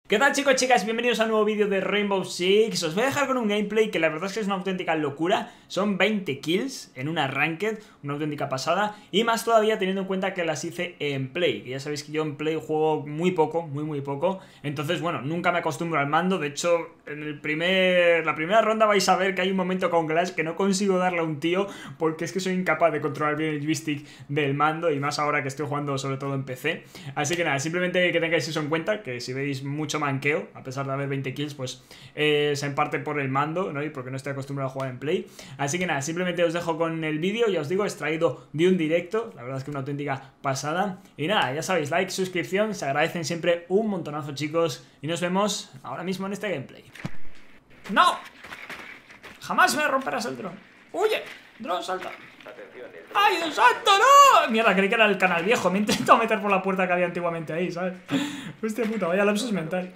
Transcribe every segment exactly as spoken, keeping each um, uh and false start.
¿Qué tal, chicos, chicas? Bienvenidos a un nuevo vídeo de Rainbow Six. Os voy a dejar con un gameplay que la verdad es que es una auténtica locura. Son veinte kills en una ranked, una auténtica pasada. Y más todavía teniendo en cuenta que las hice en Play, que ya sabéis que yo en Play juego muy poco, muy muy poco. Entonces, bueno, nunca me acostumbro al mando. De hecho, en el primer, la primera ronda vais a ver que hay un momento con Glass que no consigo darle a un tío porque es que soy incapaz de controlar bien el joystick del mando. Y más ahora que estoy jugando sobre todo en P C. Así que nada, simplemente que tengáis eso en cuenta, que si veis mucho manqueo, a pesar de haber veinte kills, pues eh, se emparte por el mando, ¿no? Y porque no estoy acostumbrado a jugar en Play. Así que nada, simplemente os dejo con el vídeo. Ya os digo, extraído de un directo. La verdad es que una auténtica pasada. Y nada, ya sabéis, like, suscripción, se agradecen siempre un montonazo, chicos. Y nos vemos ahora mismo en este gameplay. ¡No! Jamás me romperás el dron. ¡Huye! ¡Dron, salta! ¡Ay, Dios santo, no! Mierda, creí que era el canal viejo. Me he intentado meter por la puerta que había antiguamente ahí, ¿sabes? Hostia puta, vaya lapsus mental.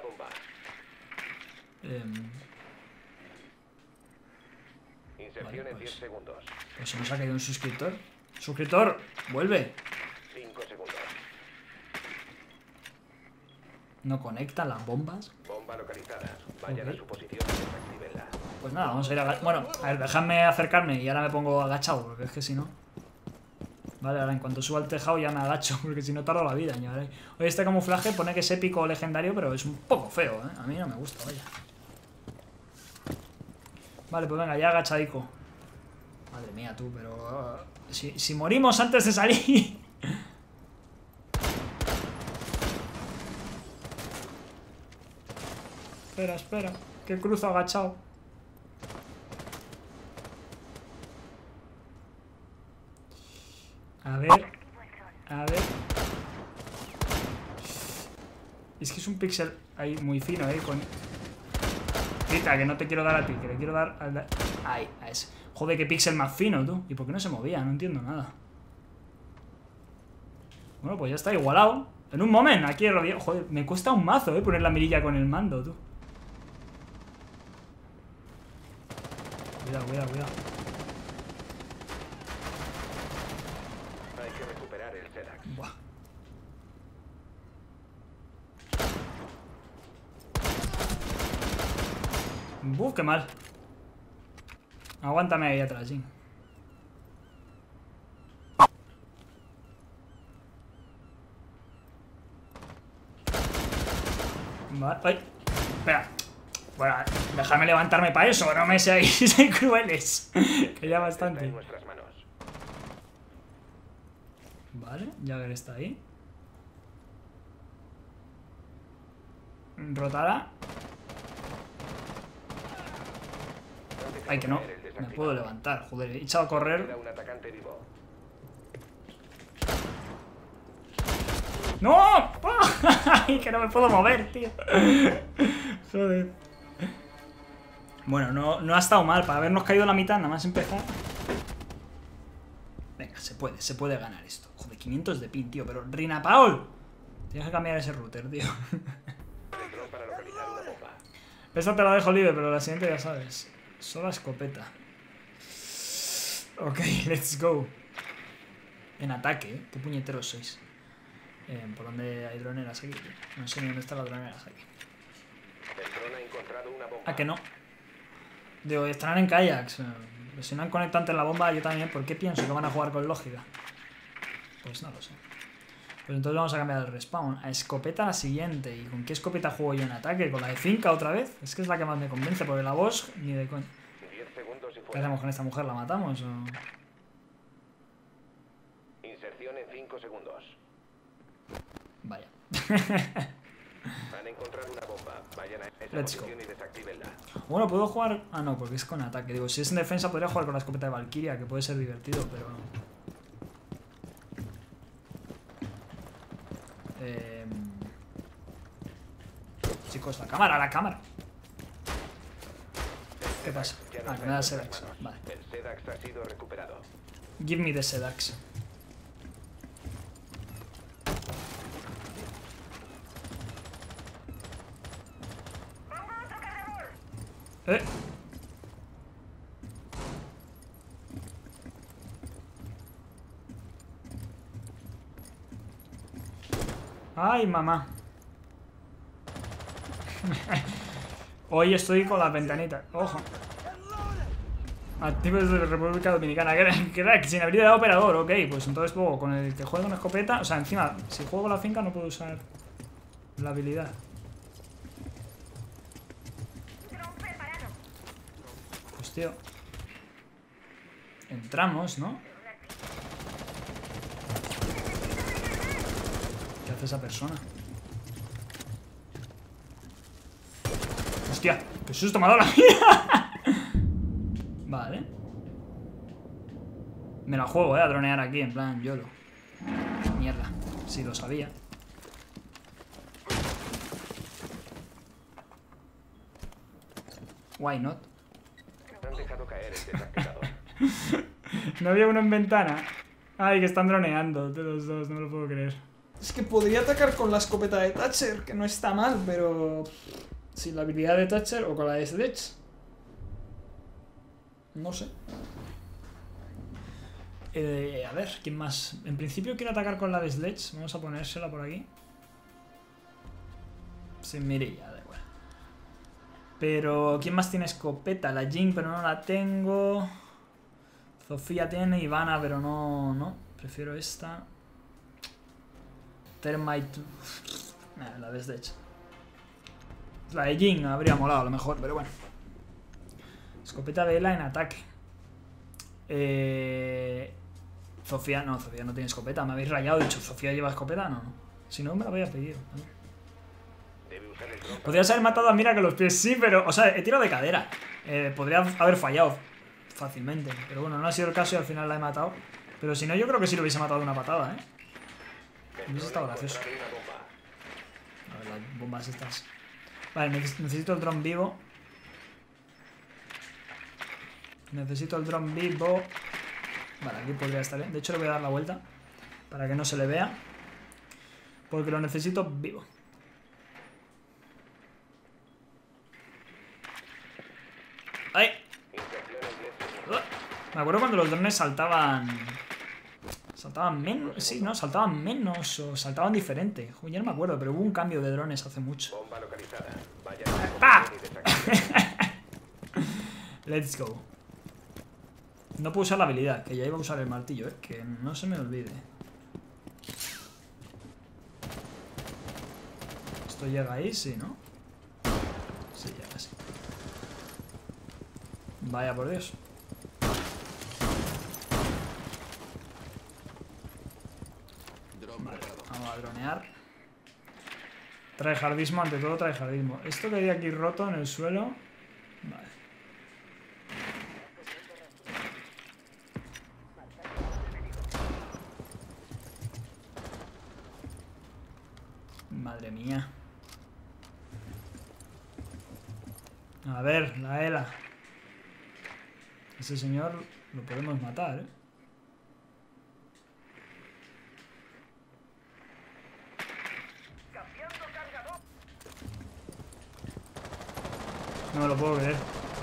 Eh... Vale, pues. Pues se nos ha caído un suscriptor. ¡Suscriptor! ¡Vuelve! ¿No conectan las bombas? Bomba localizada. Vayan Okay. a su posición y desactívenla. Pues nada, vamos a ir a... Bueno, a ver, dejadme acercarme y ahora me pongo agachado, porque es que si no... Vale, ahora en cuanto suba al tejado ya me agacho, porque si no tardo la vida, ya veréis. Oye, este camuflaje pone que es épico o legendario, pero es un poco feo, ¿eh? A mí no me gusta, vaya. Vale, pues venga, ya agachadico. Madre mía, tú, pero... Uh, si, si morimos antes de salir... Espera, espera, que cruzo agachado. A ver, a ver. Es que es un píxel ahí muy fino, eh, con... Quita, que no te quiero dar a ti, que le quiero dar al... Ahí, a ese. Joder, qué píxel más fino, tú. ¿Y por qué no se movía? No entiendo nada. Bueno, pues ya está igualado. En un momento, aquí he rodeado. Joder, me cuesta un mazo, eh, poner la mirilla con el mando, tú. Cuidado, cuidado, cuidado. Hay que recuperar el Zedax. Buah. Buf, qué mal. Aguántame ahí atrás, sí. Vale, ay. Espera. Bueno, déjame levantarme para eso, no me seáis crueles. Que ya Está bastante. en nuestras manos. Vale, Jagger está ahí. Rotará. Ay, que no. Me puedo levantar, joder. He echado a correr. Queda un atacante vivo. ¡No! ¡Ay, que no me puedo mover, tío! Joder. Bueno, no, no ha estado mal. Para habernos caído la mitad, nada más empezar. Venga, se puede, se puede ganar esto. Joder, quinientos de pin, tío. Pero, Rina Paul, tienes que cambiar ese router, tío. El dron para localizar una bomba. Esta te la dejo libre, pero la siguiente ya sabes. Solo escopeta. Ok, let's go. En ataque, ¿eh? Qué puñeteros sois. Eh, ¿Por dónde hay droneras aquí? No sé ni dónde están las droneras aquí. El dron ha encontrado una bomba. ¿A que no? Digo, estarán en kayaks. Si no han conectado antes la bomba, yo también. ¿Por qué pienso que van a jugar con lógica? Pues no lo sé. Pues entonces vamos a cambiar el respawn. A escopeta la siguiente. ¿Y con qué escopeta juego yo en ataque? ¿Con la de finca otra vez? Es que es la que más me convence. Porque la Bosch ni de coña. diez segundos y ¿Qué fuera. hacemos con esta mujer? ¿La matamos o...? Inserción en cinco segundos. Vaya. Han encontrado una bomba. Vayan a esa Let's posición y desactívenla. Bueno, puedo jugar... Ah, no, porque es con ataque. Digo, si es en defensa podría jugar con la escopeta de Valkyria, que puede ser divertido, pero... Eh... Chicos, la cámara, la cámara. ¿Qué pasa? Ya no Ah, está que me da en Sedax. nuestras manos. Vale. El Zedax ha sido recuperado. Give me the Sedax. Eh. Ay, mamá. Hoy estoy con las ventanitas. Ojo. Activos de la República Dominicana. Crack, sin habilidad de operador. Ok, pues entonces juego con el que juega con escopeta. O sea, encima, si juego con la finca no puedo usar la habilidad. Pues tío. Entramos, ¿no? ¿Qué hace esa persona? Hostia, qué susto me ha dado la mía. Vale. Me la juego, eh, a dronear aquí, en plan YOLO. Mierda, si lo sabía. Why not? Han dejado caer el desactivador. No había uno en ventana. Ay, que están droneando de los dos, no me lo puedo creer. Es que podría atacar con la escopeta de Thatcher, que no está mal, pero... sin la habilidad de Thatcher o con la de Sledge. No sé. Eh, a ver, ¿quién más? En principio quiero atacar con la de Sledge. Vamos a ponérsela por aquí. Sin mirilla, da igual. Pero, ¿quién más tiene escopeta? La Jin, pero no la tengo. Sofía tiene, Ivana, pero no, no. Prefiero esta. Termite. Nah, la de Sledge. La de Jin habría molado a lo mejor, pero bueno. Escopeta de Ela en ataque. Eh... Sofía, no, Sofía no tiene escopeta. Me habéis rayado, he dicho, ¿Sofía lleva escopeta? No, no. Si no, me la voy a pedir. Podrías haber matado a Mira con los pies, sí, pero... O sea, he tirado de cadera. Eh, podría haber fallado fácilmente. Pero bueno, no ha sido el caso y al final la he matado. Pero si no, yo creo que sí lo hubiese matado de una patada, ¿eh? Hubiese estado gracioso. A ver, las bombas estas. Vale, necesito el dron vivo. Necesito el dron vivo. Vale, aquí podría estar bien. De hecho le voy a dar la vuelta para que no se le vea, porque lo necesito vivo. ¡Ay! Me acuerdo cuando los drones saltaban... Saltaban menos... Sí, ¿no? Saltaban menos o saltaban diferente. Joder, ya no me acuerdo, pero hubo un cambio de drones hace mucho. Bomba localizada. Vaya. ¡Ah! Let's go. No puedo usar la habilidad, que ya iba a usar el martillo, ¿eh? Que no se me olvide. Esto llega ahí, sí, ¿no? Sí, llega así. Vaya por Dios. Vale, vamos a dronear. Tryhardismo, ante todo tryhardismo. Esto que hay aquí roto en el suelo. Vale. Madre mía. A ver, la Ela. Ese señor lo podemos matar, ¿eh? No me lo puedo creer.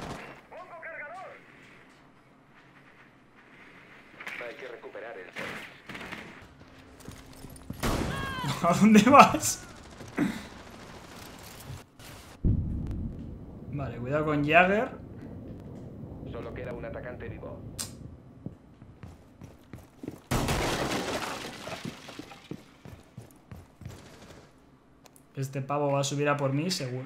Hay que recuperar el... ¿A dónde vas? Vale, cuidado con Jagger. Solo queda un atacante vivo. Este pavo va a subir a por mí, seguro.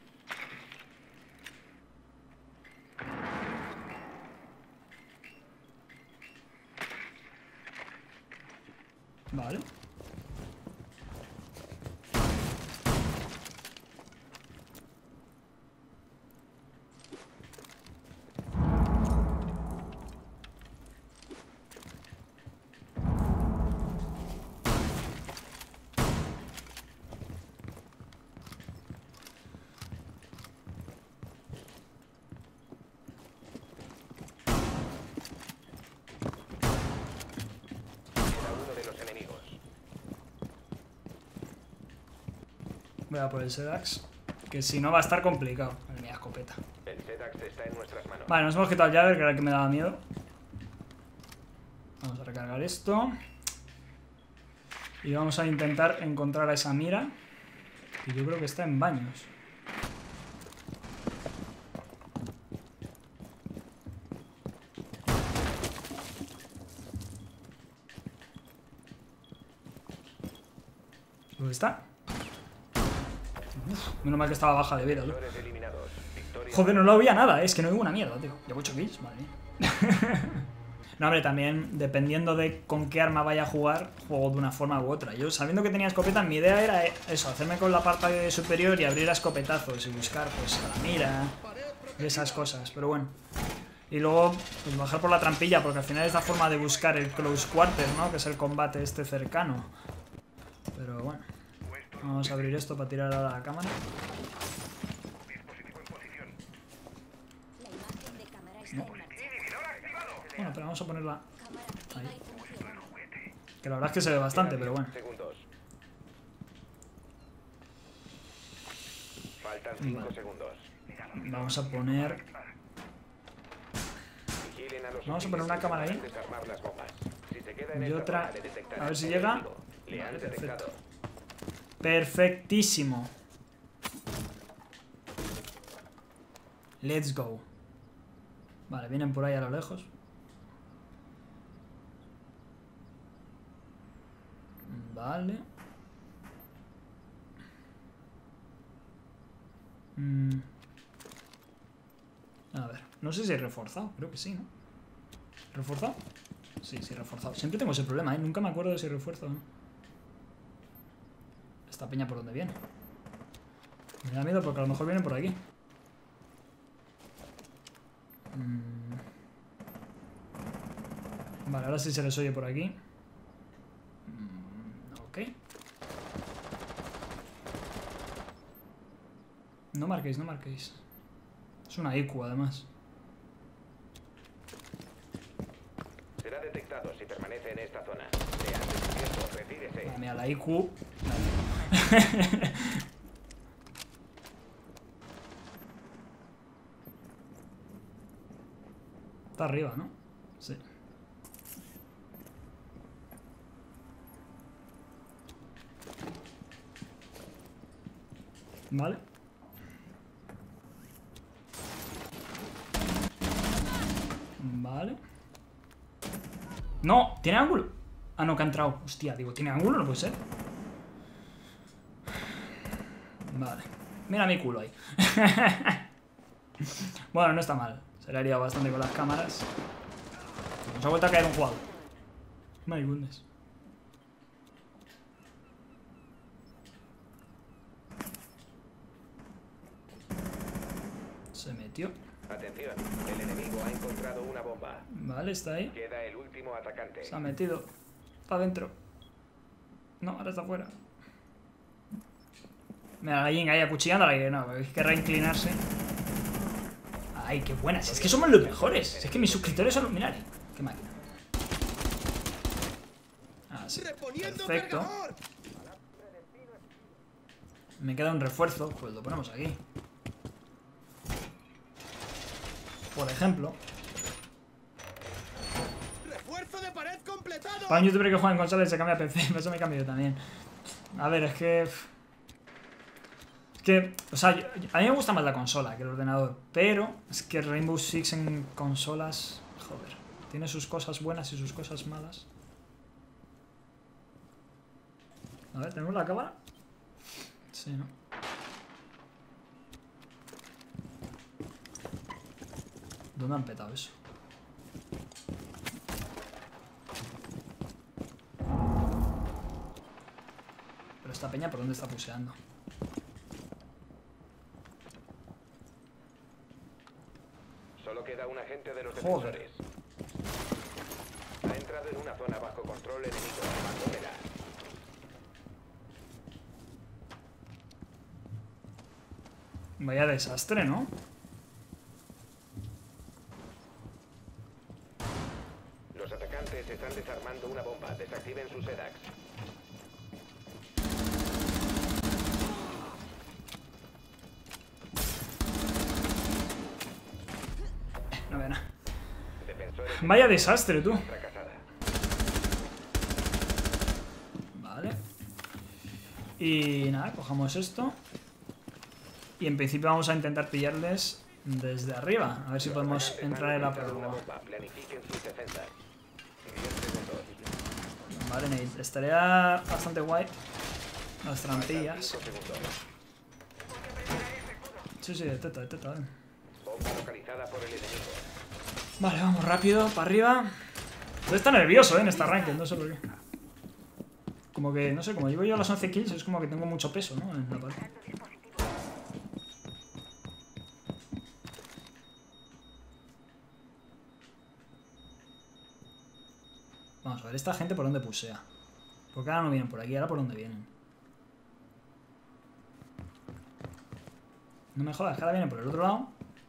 Vale. Voy a por el Sedax, que si no va a estar complicado. Madre mía, escopeta. El Sedax está en nuestras manos. Vale, nos hemos quitado el Jagger, que era el que me daba miedo. Vamos a recargar esto. Y vamos a intentar encontrar a esa Mira, que yo creo que está en baños. ¿Dónde está? Uf, menos mal que estaba baja de vida, ¿no? Joder, no lo veía nada, ¿eh? Es que no veo una mierda, tío. Llevo ocho kills, madre mía. No, hombre, también, dependiendo de con qué arma vaya a jugar, juego de una forma u otra. Yo, sabiendo que tenía escopeta, mi idea era eso, hacerme con la parte superior y abrir a escopetazos y buscar, pues, a la mira y esas cosas, pero bueno. Y luego, pues, bajar por la trampilla, porque al final es la forma de buscar el close quarter, ¿no? Que es el combate este cercano. Pero bueno. Vamos a abrir esto para tirar a la cámara. No. Bueno, pero vamos a ponerla ahí. Que la verdad es que se ve bastante, pero bueno. Vale. Vamos a poner... Vamos a poner una cámara ahí. Y otra... A ver si llega. Vale, perfecto. Perfectísimo. Let's go. Vale, vienen por ahí a lo lejos. Vale. Mm. A ver, no sé si he reforzado. Creo que sí, ¿no? ¿Reforzado? Sí, sí, reforzado. Siempre tengo ese problema, ¿eh? Nunca me acuerdo de si refuerzo o no. Esta peña por dónde viene. Me da miedo porque a lo mejor vienen por aquí. Mm. Vale, ahora sí se les oye por aquí. Mm, ok. No marquéis, no marquéis. Es una I Q además. Será detectado si permanece en esta zona. Sea descubierto, retírese. Ah, mira, la I Q. Está arriba, ¿no? Sí. Vale. Vale. No, tiene ángulo. Ah, no, que ha entrado. Hostia, digo, ¿tiene ángulo? No puede ser. Vale. Mira mi culo ahí. Bueno, no está mal. Se le ha liado bastante con las cámaras. Nos ha vuelto a caer un jugador. My goodness. Se metió. Atención, el enemigo ha encontrado una bomba. Vale, está ahí. Queda el último atacante. Se ha metido. Está adentro. No, ahora está afuera. Mira, la Jing ahí acuchillándola y no, es que reinclinarse. Ay, qué buenas. Es que somos los mejores. Es que mis suscriptores son los... Mirad, qué máquina. Ah, sí. Perfecto. Me queda un refuerzo. Pues lo ponemos aquí. Por ejemplo. Para un youtuber que juega en consola y se cambia a P C. Eso me cambio yo también. A ver, es que... Es que, o sea, yo, a mí me gusta más la consola que el ordenador. Pero es que Rainbow Six en consolas... Joder. Tiene sus cosas buenas y sus cosas malas. A ver, ¿tenemos la cámara? Sí, ¿no? ¿Dónde han petado eso? Pero esta peña, ¿por dónde está puseando? Solo queda un agente de los Joder. defensores. Ha entrado en una zona bajo control enemigo. Abandónela. Vaya desastre, ¿no? Los atacantes están desarmando una bomba. Desactiven sus E D A Cs. No veo nada. Defensores Vaya desastre, tú. fracasada. Vale. Y nada, cojamos esto. Y en principio vamos a intentar pillarles desde arriba. A ver si podemos entrar en la prueba. Planifiquen sus defensas. diez segundos. Vale, Nate. Estaría bastante guay Las trampillas. Sí, sí, detecta, detecta. Bomba localizada por el enemigo. Vale, vamos rápido, para arriba. Está nervioso, ¿eh? En esta ranked, no sé por qué. Como que, no sé, como llevo yo las once kills, es como que tengo mucho peso, ¿no? En la parte. Vamos a ver, esta gente por dónde pusea. Porque ahora no vienen por aquí, ahora por dónde vienen. No me jodas, que ahora vienen por el otro lado.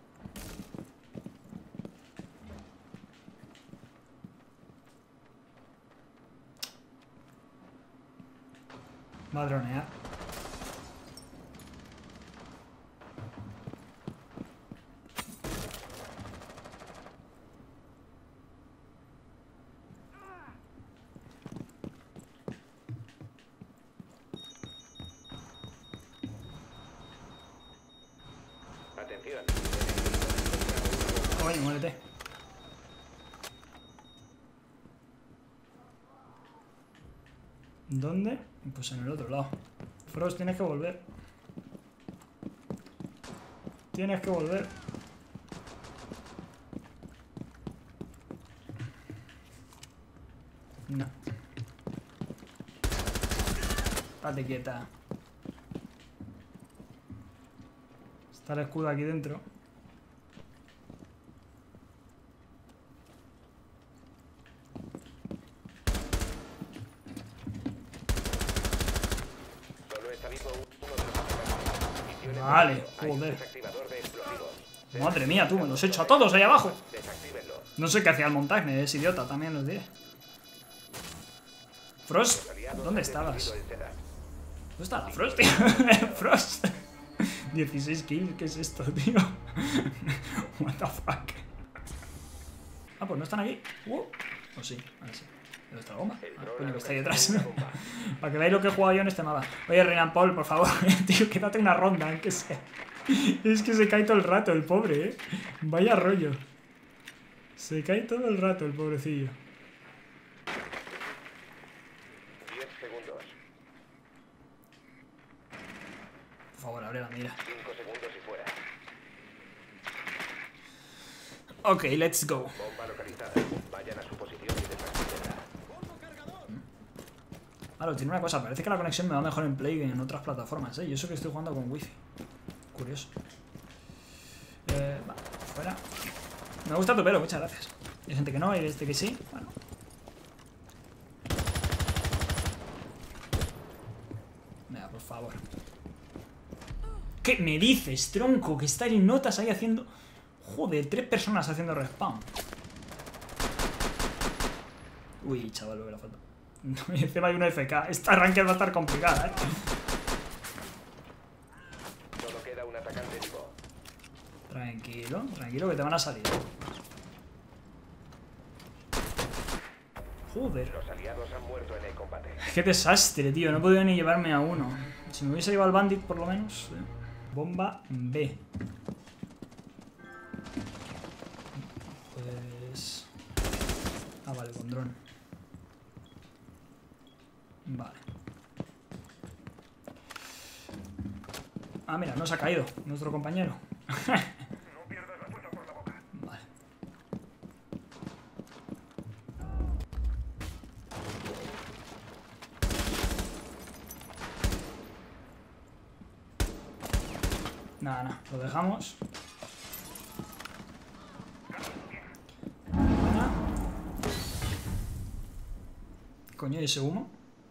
Va a dronear. Atención. Coño, muérete. ¿Dónde? Pues en el otro lado. Frost, tienes que volver. Tienes que volver. No. Estate quieta. Está el escudo aquí dentro. Solo está vivo uno de los atacantes. Misiones Vale, de hay un joder. desactivador de explosivos. Madre mía, tú, me los he hecho a todos ahí abajo. Desactívenlo. No sé qué hacía el montaje, es idiota, también os diré. Frost, Los aliados ¿dónde han estabas? destruido el Sedat. ¿Dónde está la Frost, tío? Frost. dieciséis kills, ¿qué es esto, tío? What the fuck. Ah, pues no están aquí. Uh. O sí, ahora sí. ¿Dónde está la bomba? Ah, coño, que está ahí detrás. Para que veáis lo que he jugado yo en este mapa. Oye, Renan Paul, por favor, tío, quédate una ronda, aunque sea. Es que se cae todo el rato el pobre, ¿eh? Vaya rollo. Se cae todo el rato el pobrecillo. diez segundos. Por favor, abre la mira. cinco segundos y fuera. Ok, let's go. Bomba localizada. Vayan a su posición y desactívenla. Claro, tiene una cosa, parece que la conexión me va mejor en Play que en otras plataformas, ¿eh? Y eso que estoy jugando con wifi. Curioso. Eh, va, fuera. Me gusta tu pelo, muchas gracias. Hay gente que no, hay gente que sí. Bueno. Venga, por favor. ¿Qué me dices, tronco? Que está en notas ahí haciendo... Joder, tres personas haciendo respawn. Uy, chaval, lo que le falta. Y encima hay una F K. Esta ranked va a estar complicada, ¿eh? Solo queda un atacante vivo. Tranquilo, tranquilo, que te van a salir. Joder. Los aliados han muerto en el combate. Qué desastre, tío. No he podido ni llevarme a uno. Si me hubiese llevado al bandit, por lo menos. eh. Bomba B. Pues... Ah, vale, con dron. Vale. Ah, mira, no se ha caído nuestro compañero. Vale. Nada, nada, lo dejamos. Buena. Coño, ¿y ese humo?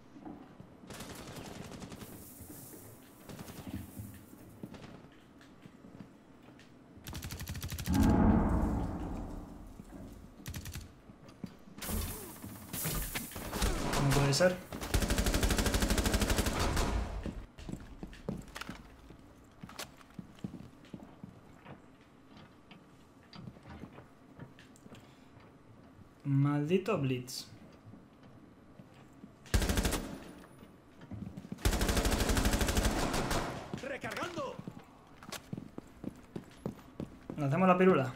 ¿Cómo puede ser? Maldito Blitz. ¡Recargando! Lanzamos la pirula.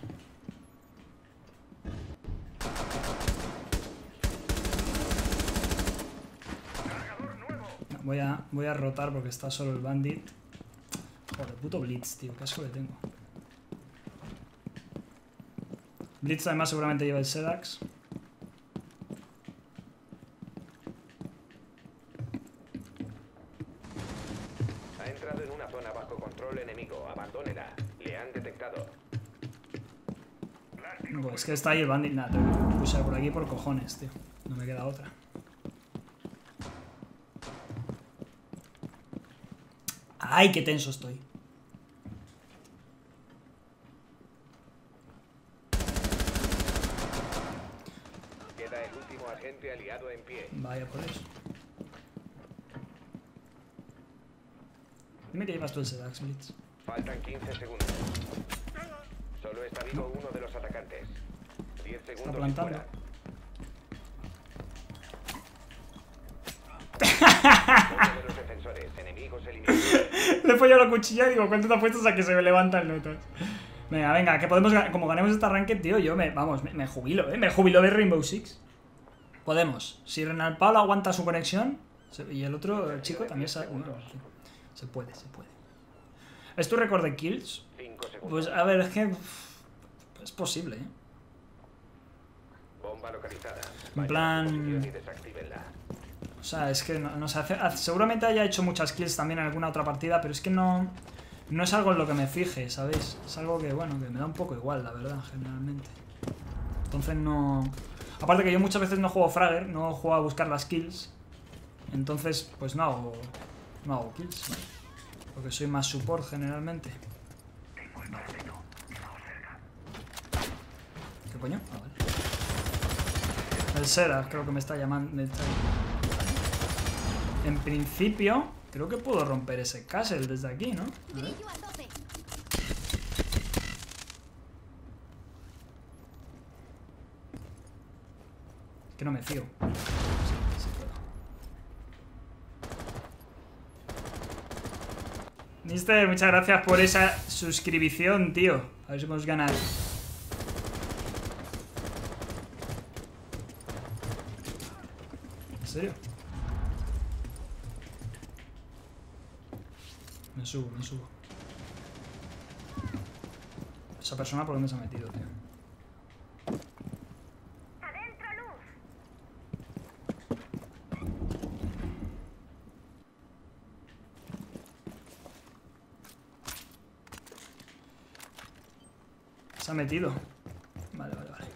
No, voy a, voy a rotar porque está solo el bandit. Joder, puto Blitz, tío, qué asco le tengo. Blitz además seguramente lleva el Sedax. Ha entrado en una zona bajo control enemigo. Abandónela. Le han detectado. Pues es que está ahí el bandit. Nada, tengo que pulsar por aquí por cojones, tío. No me queda otra. ¡Ay, qué tenso estoy! Queda el último agente aliado en pie. Vaya por eso. Dime que llevas tú el Sedax, Blitz. Faltan quince segundos. Solo está vivo uno de los atacantes. diez Está segundos y plantando. fuera. Uno de los defensores enemigos eliminados. Le he follado la cuchilla y digo, ¿cuánto te apuestas a que se me levantan notas? Venga, venga, que podemos ganar. Como ganemos esta ranked, tío, yo me, vamos, me, me jubilo, ¿eh? Me jubilo de Rainbow Six. Podemos. Si Renal Pablo aguanta su conexión se- y el otro el chico también se... Bueno, sí. Se puede, se puede. ¿Es tu récord de kills? cinco segundos. Pues a ver, es que... Es posible, ¿eh? Bomba localizada. En Vayan a plan- su posición y desactívenla. O sea, es que no, no sé, hace- hace- seguramente haya hecho muchas kills también en alguna otra partida, pero es que no... No es algo en lo que me fije, ¿sabéis? Es algo que, bueno, que me da un poco igual, la verdad, generalmente. Entonces no... Aparte que yo muchas veces no juego Fragger, no juego a buscar las kills. Entonces, pues no hago... No hago kills, ¿no? Porque soy más support generalmente. ¿Qué coño? Ah, vale. El Sera, creo que me está llamando. me está- En principio, creo que puedo romper ese castle desde aquí, ¿no? A ver. Brillo a tope. Que no me fío. Sí, sí puedo. Mister, muchas gracias por esa suscripción, tío. A ver si podemos ganar. ¿En serio? Me subo, me subo. Esa persona por dónde se ha metido, tío. Adentro luz. Se ha metido. Vale, vale, vale.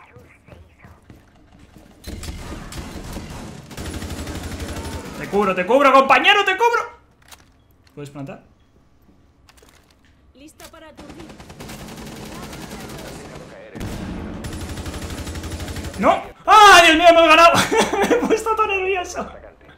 Te cubro, te cubro, compañero, te cubro. ¿Puedes plantar? Lista para aturdir. ¡No! ¡Ah, Dios mío, hemos ganado! Me he puesto tan nervioso. Atacantes.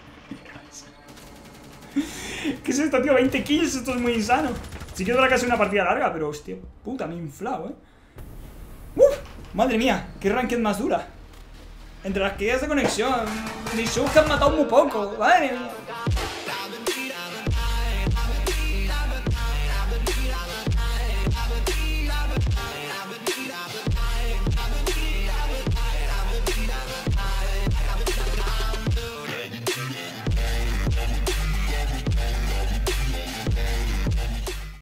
¿Qué es esto, tío? veinte kills, esto es muy insano. Sí que es verdad que ha sido una partida larga, pero hostia, puta, me he inflado, ¿eh? ¡Uf! Madre mía, qué ranked más dura. Entre las caídas de conexión, mis subs que han matado muy poco, madre mía.